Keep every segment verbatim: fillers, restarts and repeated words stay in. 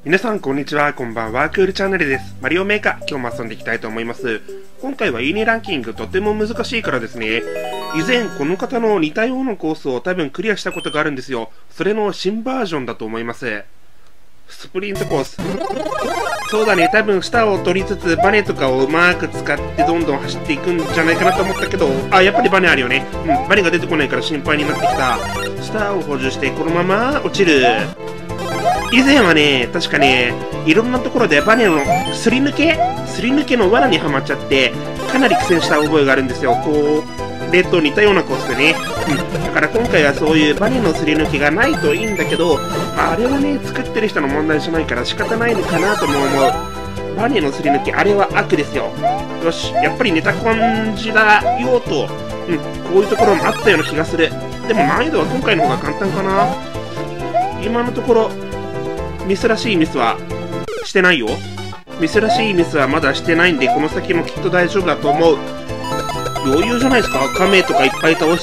皆さんこんにちは、こんばんは、クールチャンネルです。マリオメーカー、今日も遊んでいきたいと思います。今回はいいねランキングとても難しいからですね。以前この方の似たようなコースを多分クリアしたことがあるんですよ。それの新バージョンだと思います。スプリントコース。そうだね、多分舌を取りつつバネとかをうまく使ってどんどん走っていくんじゃないかなと思ったけど、あ、やっぱりバネあるよね。うん、バネが出てこないから心配になってきた。舌を補充してこのまま落ちる。以前はね、確かね、いろんなところでバネのすり抜けすり抜けの罠にはまっちゃって、かなり苦戦した覚えがあるんですよ。こう、例と似たようなコースでね。うん。だから今回はそういうバネのすり抜けがないといいんだけど、あれはね、作ってる人の問題じゃないから仕方ないのかなとも思う。バネのすり抜け、あれは悪ですよ。よし、やっぱりネタ感じだよと。うん、こういうところもあったような気がする。でも難易度は今回の方が簡単かな。今のところ、ミスらしいミスはしてないよ。ミスらしいミスはまだしてないんで、この先もきっと大丈夫だと思う。余裕じゃないですか。カメとかいっぱい倒して、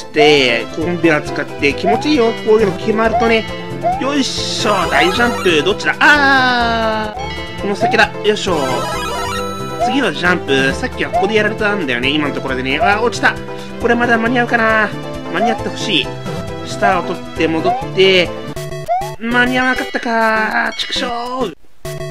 コンベア使って気持ちいいよ。こういうの決まるとね。よいしょ、大ジャンプ。どっちだ？あー、この先だ。よいしょ。次はジャンプ。さっきはここでやられたんだよね。今のところでね。あー、落ちた。これまだ間に合うかな。間に合ってほしい。下を取って戻って、間に合わなかったかー、ちくしょう。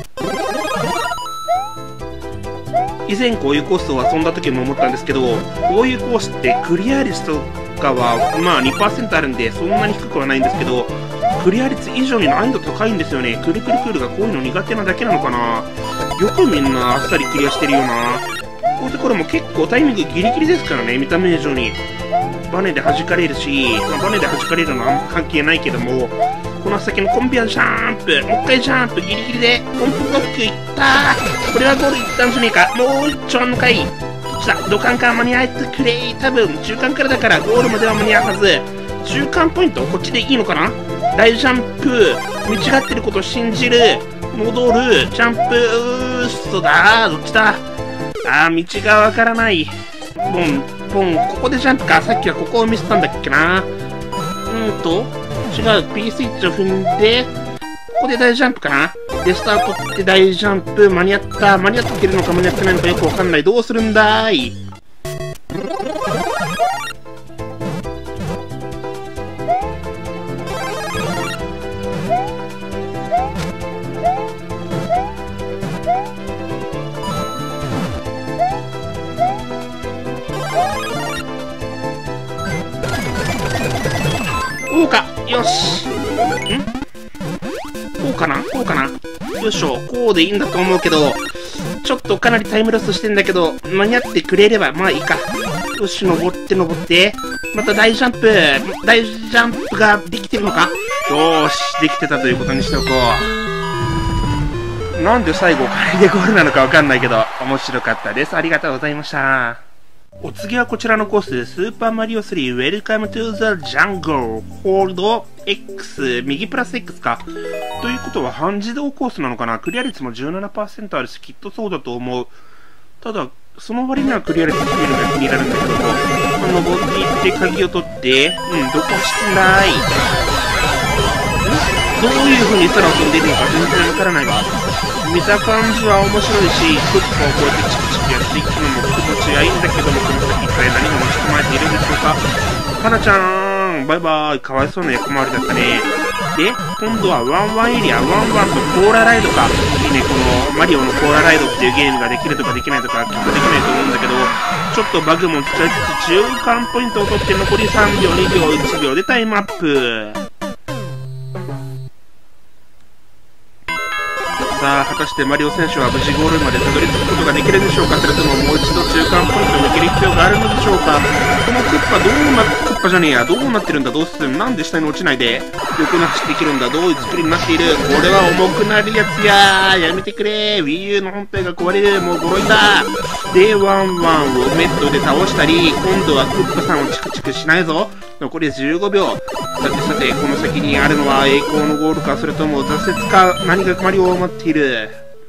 以前こういうコースを遊んだ時も思ったんですけど、こういうコースってクリア率とかはまあ にパーセント あるんでそんなに低くはないんですけど、クリア率以上に難易度高いんですよね。クルクルクールがこういうの苦手なだけなのかな。よくみんなあっさりクリアしてるよな。こういうところも結構タイミングギリギリですからね。見た目以上にバネで弾かれるし、まあ、バネで弾かれるのは関係ないけども、この先のコンビアジャンプ、もう一回ジャンプ、ギリギリでポンプバックいったー。これはゴールいったんじゃねえか。もう一丁あんのかい。どっちだ、土管から間に合えてくれ。多分中間からだからゴールまでは間に合うはず。中間ポイントこっちでいいのかな。大ジャンプ、見違ってることを信じる、戻る、ジャンプ、うーそだー。どっちだ。あー、道がわからない。ポンポン、ここでジャンプか。さっきはここを見せたんだっけな。うんと違う、P スイッチを踏んで、ここで大ジャンプかな。で、スタートって大ジャンプ、間に合った。間に合ってるのか間に合ってないのかよくわかんない。どうするんだーい。こうか。よし。んこうかなこうかな。よいしょ。こうでいいんだと思うけど、ちょっとかなりタイムロスしてんだけど、間に合ってくれればまあいいか。よし、登って登って。また大ジャンプ。大ジャンプができてるのか。よーし。できてたということにしておこう。なんで最後カレーでゴールなのかわかんないけど、面白かったです。ありがとうございました。お次はこちらのコースでスーパーマリオスリー Welcome to the Jungle Hold X 右プラス X か。ということは半自動コースなのかな。クリア率も じゅうななパーセント あるしきっとそうだと思う。ただその割にはクリア率低いのが気になるんだけども、登っていって鍵を取って、うん、どこしてない。どういう風に空を飛んでいるのか全然わからないわ。見た感じは面白いし、クッパをこうやってチクチクやっていくのも気持ちがいいんだけども、この先一体何が持ち込まれているんでしょうか。かなちゃん、バイバイ。かわいそうな役回りだったね。で、今度はワンワンエリア、ワンワンとコーラライドか。いいね、このマリオのコーラライドっていうゲームができるとかできないとかきっとできないと思うんだけど、ちょっとバグも使いつつ中間ポイントを取って残りさんびょう、にびょう、いちびょうでタイムアップ。さあ、果たしてマリオ選手は無事ゴールまでたどり着くことができるでしょうか。それとももう一度中間ポイントを抜ける必要があるのでしょうか。このクッパどうな、クッパじゃねえや、どうなってるんだ。どうする、なんで下に落ちないで横に走っていけるんだ。どういう作りになっている。これは重くなるやつやー。やめてくれ。 Wii U の本体が壊れる。もうボロいだ。で、ワンワンをメットで倒したり、今度はクッパさんをチクチクしないぞ。残りじゅうごびょう。さてさて、この先にあるのは栄光のゴールか、それとも挫折か。何がマリオを待っている。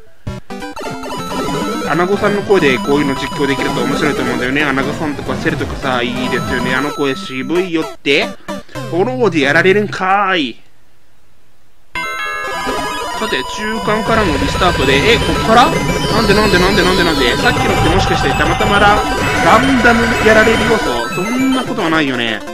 アナゴさんの声でこういうの実況できると面白いと思うんだよね。アナゴさんとかセルとかさ、いいですよね。あの声渋いよって。フォローでやられるんかーい。 さて、中間からのリスタートで、え、こっからなんでなんでなんでなんでなんでさっきのってもしかしてたまたまラ、ランダムやられる要素そんなことはないよね。んで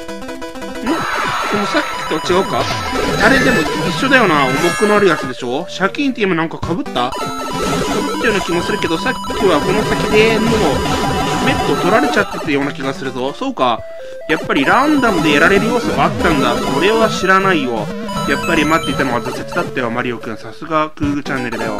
もさっきと違うかあれでも一緒だよな。重くなるやつでしょ。シャキーンって今なんか被った被ったような気もするけど、さっきはこの先でもう、メット取られちゃってたような気がするぞ。そうか。やっぱりランダムでやられる要素があったんだ。それは知らないよ。やっぱり待っていたのは挫折だったよ、マリオくん。さすがクールチャンネルだよ。うん、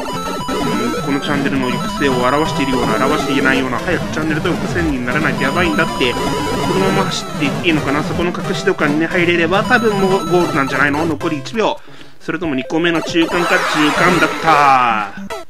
このチャンネルの行く末を表しているような、表していないような、早くチャンネル登録せんにんにならないとやばいんだって、このまま走っていっていいのかな。そこの隠し土管にね、入れれば多分もうゴールなんじゃないの。残りいちびょう。それともにこめの中間か。中間だったー。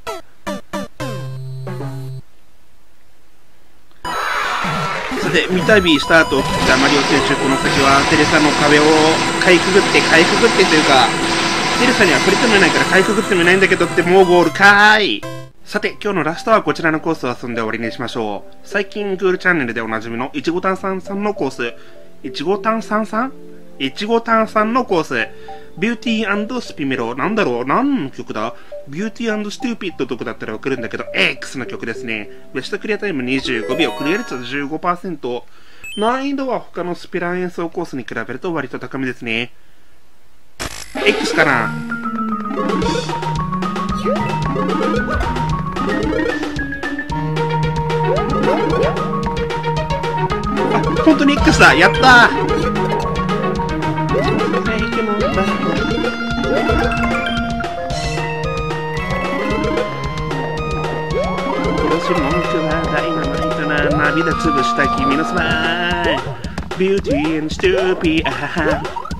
で、三度スタートを切ったマリオ選手、この先はテレサの壁をかいくぐって、かいくぐってというか、テレサには触れてもいないからかいくぐってもいないんだけどって、もうゴールかーい。さて、今日のラストはこちらのコースを遊んで終わりにしましょう。最近クールチャンネルでおなじみのいちご炭酸さんのコース。いちご炭酸さんいちご炭酸のコース。ビューティー&スピメロ。なんだろう何の曲だビューティー&ストゥーピッドとかだったらわかるんだけど、X の曲ですね。ベストクリアタイムにじゅうごびょう、クリア率は じゅうごパーセント。難易度は他のスピラ演奏コースに比べると割と高めですね。X かなあ、本当に X だやったー涙つぶした君のスマイルビューティー&ストゥーピーあはは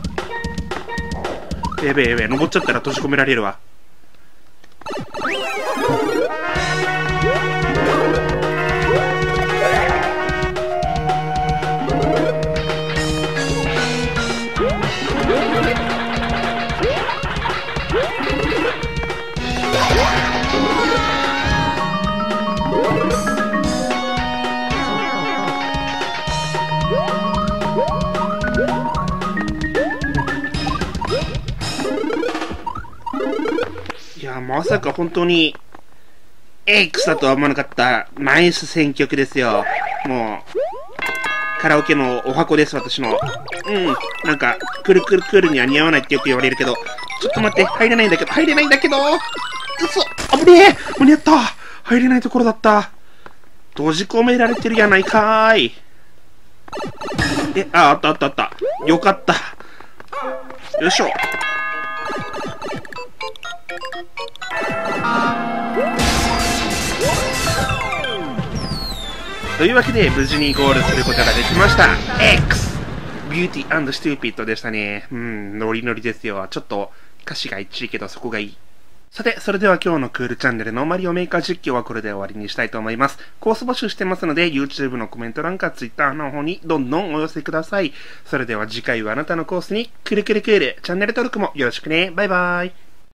やべえやべえ登っちゃったら閉じ込められるわ。いや、まさか本当に X だとは思わなかったナイス選曲ですよ。もうカラオケのお箱です、私の。うん、なんかくるくるくるには似合わないってよく言われるけど、ちょっと待って、入れないんだけど入れないんだけど嘘、あぶねえ、間に合った、入れないところだった、閉じ込められてるやないかーい。え、あ、あったあったあった、よかった、よいしょ。というわけで無事にゴールすることができました。 X ビューティー&ストゥーピッドでしたね。うん、ノリノリですよ。ちょっと歌詞がいちいけどそこがいい。さて、それでは今日のクールチャンネルのマリオメーカー実況はこれで終わりにしたいと思います。コース募集してますので YouTube のコメント欄か Twitter の方にどんどんお寄せください。それでは次回はあなたのコースにくるくるくる。チャンネル登録もよろしくね。バイバーイ。